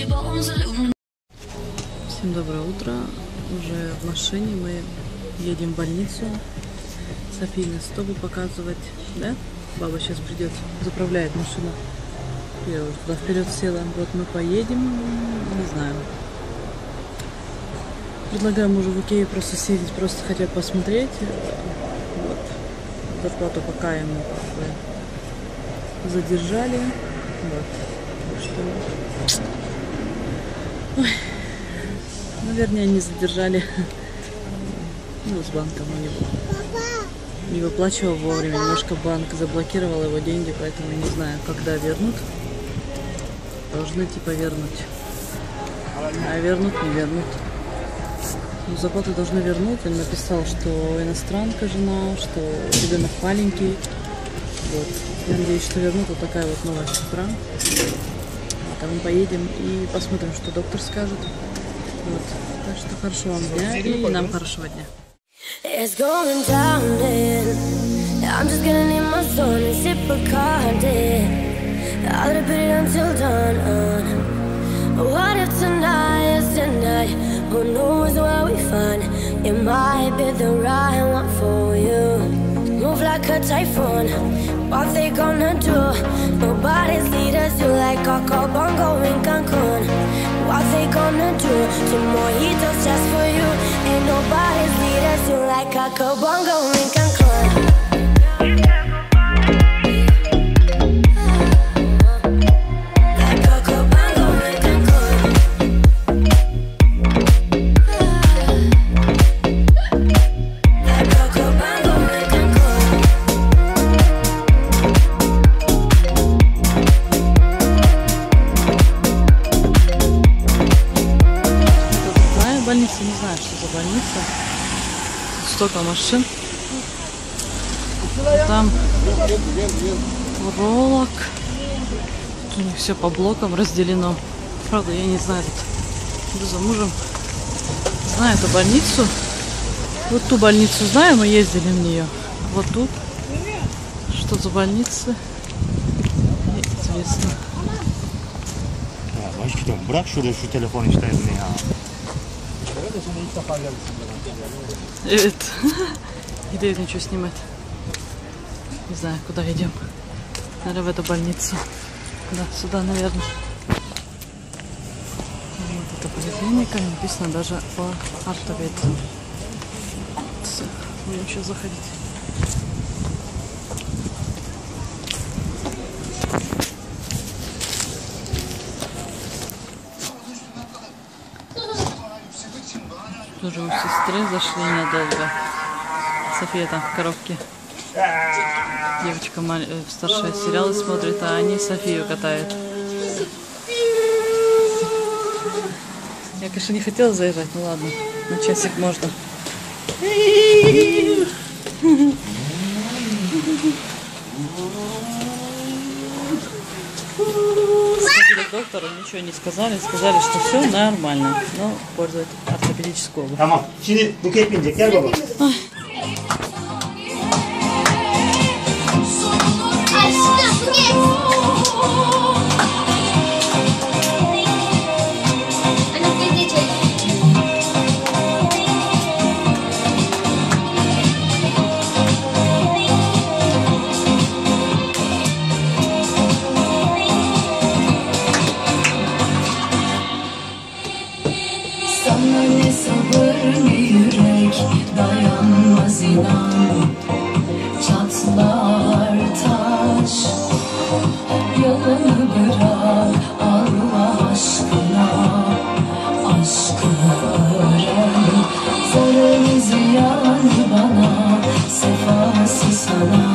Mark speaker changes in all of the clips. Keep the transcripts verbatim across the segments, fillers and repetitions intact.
Speaker 1: Всем доброе утро. Уже в машине мы едем в больницу. Софийные стопы показывать, да? Баба сейчас придет, заправляет машину. Я уже туда вперед села. Вот мы поедем, не знаю. Предлагаю мужу в Икее просто съездить, просто хотя бы посмотреть. Вот. Зарплату пока ему задержали. Вот. Что... Ой. Ну, вернее, не задержали. Ну, с банком у него. Не выплачивал вовремя. Немножко банк заблокировал его деньги, поэтому не знаю, когда вернут. Должны типа вернуть. А вернут, не вернут. Ну, зарплату должны вернуть. Он написал, что иностранка жена, что ребенок маленький. Вот. Я надеюсь, что вернут. Вот такая вот новость с утра. Вот, а мы поедем и посмотрим, что доктор скажет. Вот. Так что хорошего вам дня и нам хорошего дня.
Speaker 2: It's going down then. I'm just gonna need my zone and sip a Bacardi. I'll put it until dawn on. What if tonight is the night? Who knows where we find? It might be the right one for you. Move like a typhoon. What they gonna do? Nobody's leaders you like Coco Bongo in Cancun. What they gonna do? Two mojitos just for you. Ain't nobody's leaders you like Coco Bongo in Cancun.
Speaker 1: Больница, не знаю, что за больница. Столько машин. Там уролог. У них все по блокам разделено. Правда, я не знаю, тут иду за мужем. Знаю эту больницу. Вот ту больницу знаю, мы ездили в нее. Вот тут. Что за больница? Неизвестно.
Speaker 3: Bırak şurada şu telefon işlerini ya.
Speaker 1: Привет. Не дают ничего снимать. Не знаю, куда идем. Наверное, в эту больницу. Да, сюда, наверное. Вот это поликлиника. Написано даже по ортопед. Все, будем сейчас заходить. Тоже у сестры зашли недолго. София там в коробке. Девочка старшая сериалы смотрит, а они Софию катают. Я, конечно, не хотела заезжать, ну ладно, на часик можно. Сходили к доктору, ничего не сказали, сказали, что все нормально, но пользуют ортопедическую обувь.
Speaker 3: Tamam. Şimdi Buket binecek. Gel baba.
Speaker 4: Sana ne sabır ne yürek dayanmaz inan. Çatlar taş yalanı bırak Allah aşkına. Aşkı öğren zararı ziyanı bana, sefası sana.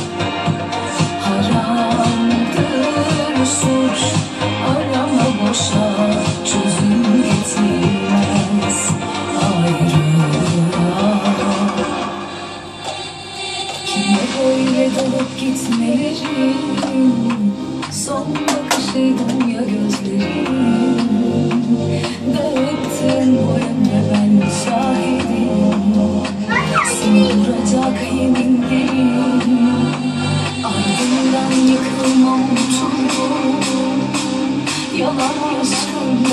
Speaker 4: Haramdır suç arama boşa, çözüm getirmez ayrılığa. Kime böyle dalıp gitmelerin, son bakışıydım ya gözlerin. Dağıttın boyunca ben şahidim, seni vuracak yeminlerim. Ardından yıkılmam uçurum, yalan aşkım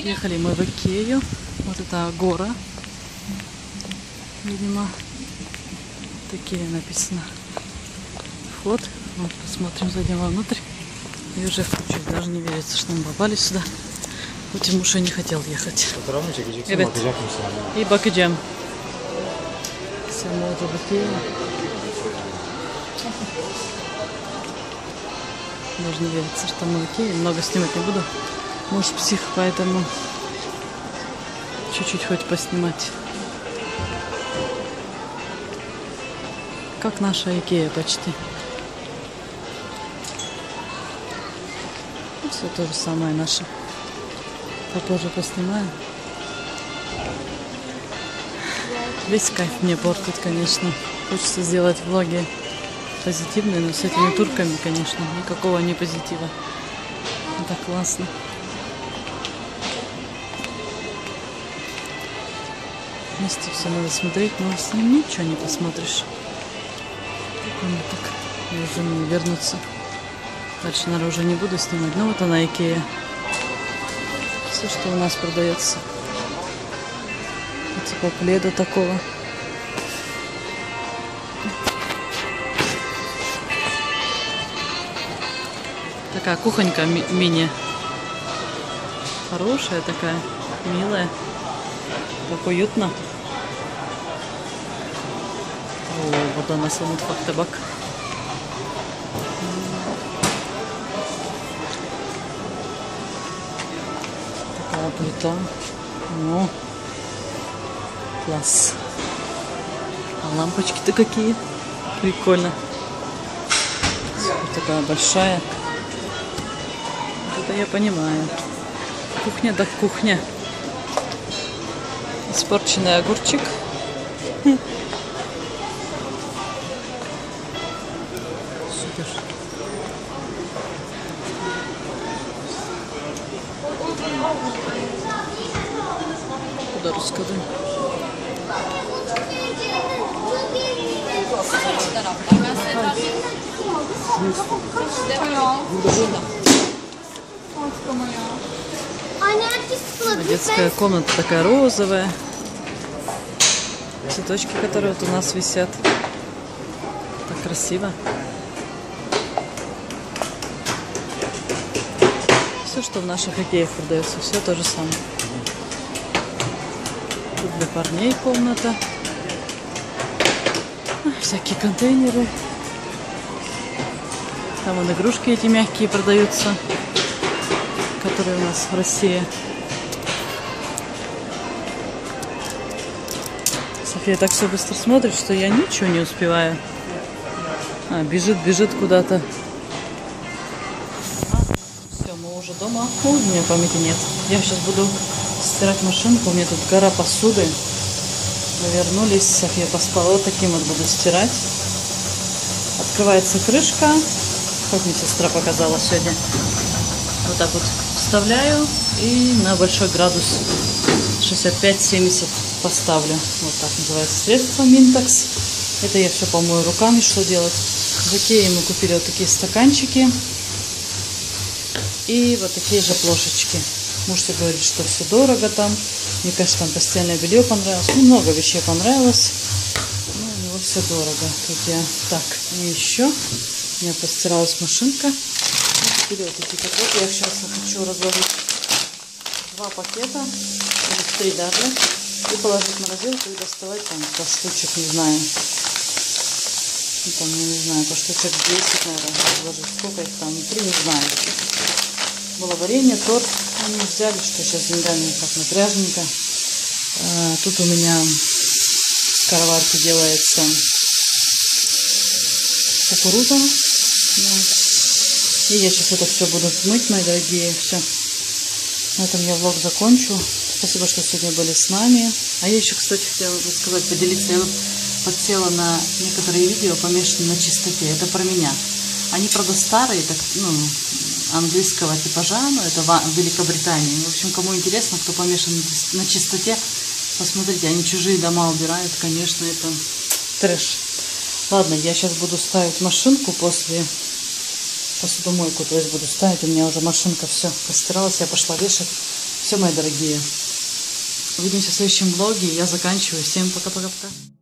Speaker 1: Ехали мы в Икею. Вот это гора. Видимо, такие написано. Вход. Вот, посмотрим, зайдем вовнутрь. И уже включусь. Даже не верится, что мы попали сюда. Хоть и муж и не хотел ехать. Evet. İyi bakacağım. Само уже в Икее. Даже не верится, что мы в Икее. Много снимать не буду. Муж псих, поэтому чуть-чуть хоть поснимать. Как наша Икея почти. Все то же самое наше. Попозже поснимаем. Весь кайф мне портит, конечно. Хочется сделать влоги позитивные, но с этими турками, конечно, никакого не позитива. Это классно. Вместе все надо смотреть, но с ним ничего не посмотришь. Прикольно так. И уже мне вернуться. Дальше, наверное, уже не буду снимать. Ну вот она, Икея. Все, что у нас продается. Типа пледа такого. Такая кухонька ми мини. Хорошая такая, милая. Так уютно. О, вот она, самый фактабак. Такая плита. О, класс. А лампочки-то какие. Прикольно. Вот такая большая. Это я понимаю. Кухня да кухня. Испорченный огурчик. Супер. Куда рассказать? Детская комната такая розовая. Цветочки, которые вот у нас висят. Так красиво. Все, что в наших Икеях продается, все то же самое. Тут для парней комната. Всякие контейнеры. Там вон игрушки эти мягкие продаются, которые у нас в России. София так все быстро смотрит, что я ничего не успеваю. А, бежит, бежит куда-то. А, все, мы уже дома. О, у меня памяти нет. Я сейчас буду стирать машинку. У меня тут гора посуды. Мы вернулись. София поспала. Вот таким вот буду стирать. Открывается крышка. Как мне сестра показала сегодня. Вот так вот вставляю. И на большой градус шестьдесят пять семьдесят поставлю. Вот так называется средство Минтекс. Это я все помою руками, что делать. В Икее мы купили вот такие стаканчики. И вот такие же плошечки. Муж все говорит, что все дорого там. Мне, конечно, там постельное белье понравилось. Ну, много вещей понравилось. Но у него все дорого. Тут я... Так, и еще у меня постиралась машинка. Купили вот такие пакеты. Я сейчас хочу разложить два пакета. Или три даже. И положить в морозилку и доставать там по штучек, не знаю. Ну, там, я не знаю, по штучек десять, наверное, разложить. Сколько их там внутри, не знаю. Было варенье, торт. Они взяли, что сейчас с деньгами как напряжненько. А, тут у меня в скороварке делается кукуруза. Вот. И я сейчас это все буду мыть, мои дорогие. Все. На этом я влог закончу. Спасибо, что сегодня были с нами. А я еще, кстати, хотела рассказать, поделиться. Я вот подсела на некоторые видео, помешанные на чистоте. Это про меня. Они, правда, старые, так, ну, английского типажа, но это в Великобритании. В общем, кому интересно, кто помешан на чистоте, посмотрите, они чужие дома убирают, конечно, это трэш. Ладно, я сейчас буду ставить машинку после посудомойку, то есть буду ставить. У меня уже машинка все постиралась, я пошла вешать. Все, мои дорогие. Увидимся в следующем влоге. Я заканчиваю. Всем пока-пока-пока.